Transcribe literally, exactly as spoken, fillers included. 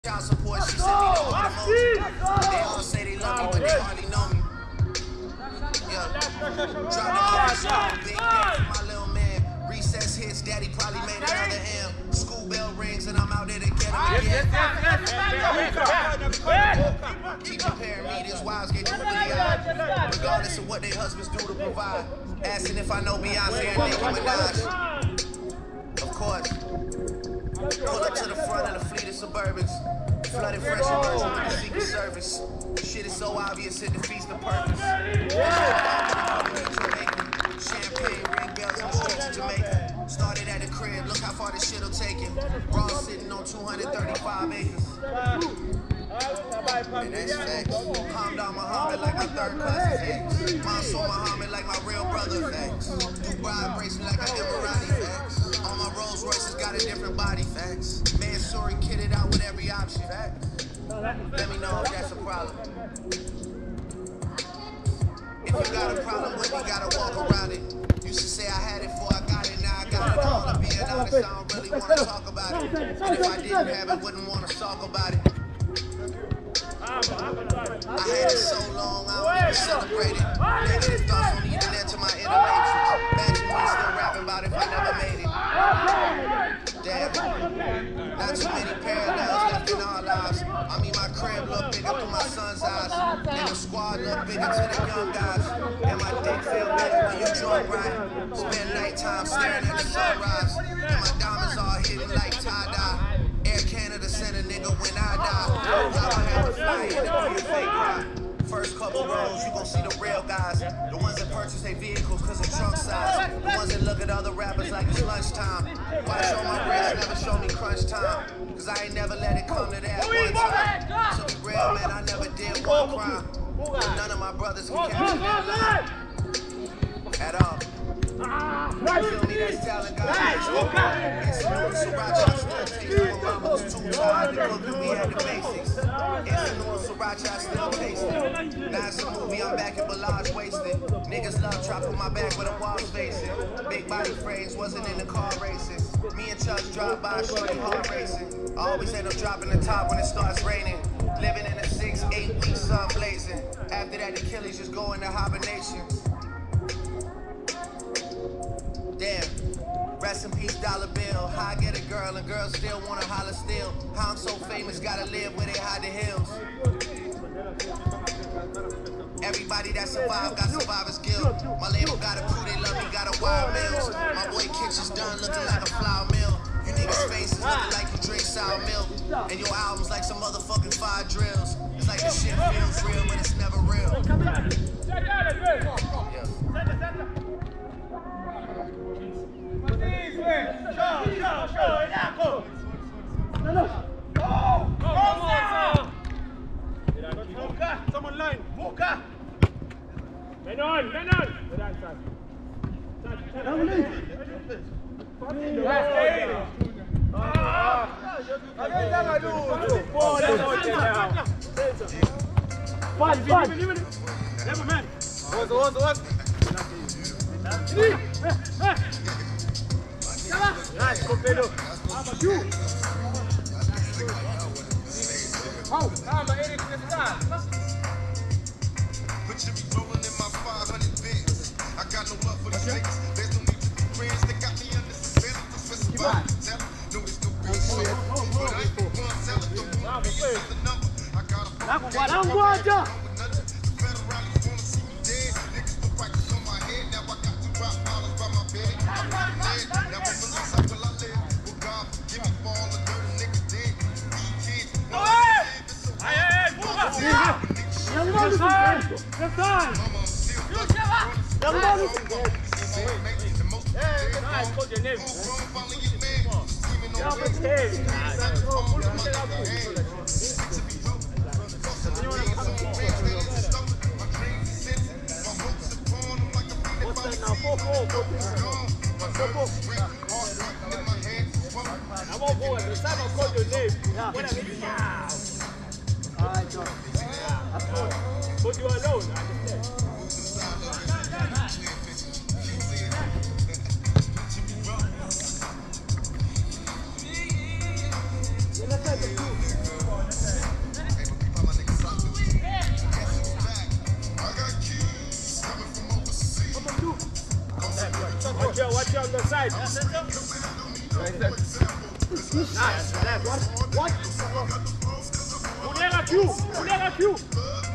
Child support, she sent me the whole emoji. They all say they love me, but they hardly know me. Yeah. Drop the shot, big day for my little man. Recess hits, daddy probably made another M. School bell rings and I'm out there to get him again. Keep comparing me, these wives get truly out. Regardless of what their husbands do to provide. Asking if I know Beyonce and Nicki Minaj. Of course. Pull up to the front of the fleet of Suburbans. Flooded fresh emerging with the Secret Service. Shit is so obvious it defeats the purpose. Champagne, ring bells on the streets of Jamaica. Started at the crib, look how far this shit'll take you. Raw sitting on two hundred thirty-five acres. And that's facts. Hamdan Muhammad like my third cousin's ex. Mansour Muhammad like my real brother, facts. Dubai embrace me like an Emirati, facts. All my Rolls Royces got a different body, facts. Mansour kitted out with every option, facts. Let me know if that's a problem. If you got a problem with me, gotta walk around it. Used to say I had it before I got it, now I got it all. I'm being honest, I don't really want to talk about it. And if I didn't have it, wouldn't want to talk about it. I had it so long, I don't even celebrate it. Negative thoughts on the internet to my inner matrix. Imagine me still rapping about if I never made it. Damn. Not too many parallels left in our lives. I mean, my crib look bigger through my son's eyes. And the squad look bigger to the young guys. And my dick feel better when you drunk right. Spend nighttime staring at the sunrise. And my diamonds all hidden like tie-dye. Air Canada sent a nigga when I die. Y'all don't have to fly in to be a fake cry. First couple rows, you gon' see the real guys. The ones that purchase their vehicles cause of trunk size. The ones that look at other rappers like it's lunchtime. Watch on my wrist, never show me crunch time. Cause I ain't never let it come to that one time. To be real, man, I never did one crime. But none of my brothers can catch me that line. At all. You feel me? That's talent, God. It's new Sriracha, I still taste it. My mama was too tired to cook and we had the basics. It's new Sriracha, I still taste it. Now it's a movie, I'm back at Ballage wasted. Niggas love dropping my back with a wall facing. Big body frames wasn't in the car racing. Me and Chuck drive by, shooting hard racing. I always end up dropping the top when it starts raining. Living in a six, eight week sun blazing. After that, the Achilles just go into hibernation. Damn, rest in peace, dollar bill. How I get a girl and girls still wanna holler still. How I'm so famous, gotta live where they hide the hills. Everybody that survived got survivor's guilt. My label got a crew, they love me, got a wild mills. My boy Kitchen's done looking like a flour mill. You niggas' faces looking like you drink sour milk. And your album's like some motherfucking fire drills. It's like the shit feels real, but it's never real. Yeah. Someone line, Walker. Men on, men on. Fun, fun. Never man. What's the what's the what? Nice, go Pedro. How about you? Oh, I'm an idiot to the start. But you be rolling in my five hundred bins. I got no love for the six. There's no need to be friends. They got me under suspension. Professor Bob, tell them, no, it's no real shit. But I ain't the one selling the one be another number. I got a phone. The federalists wanna see me dead. Niggas put prices on my head. Now I got two rock dollars by my bed. I'm not dead. Now I'm released how will I live? Well, God forgive me for all the dirty niggas dead. These kids, no, Hey, hey, move up! Good time! Good time! Nice, call your name. What's that now? Four, four, four. I won't go. The time I'll call your name. When I get you now. Alright, John. Put you alone. I understand. Let's on the side. Nice. Left. What? What? Put leg at you. Put leg at you.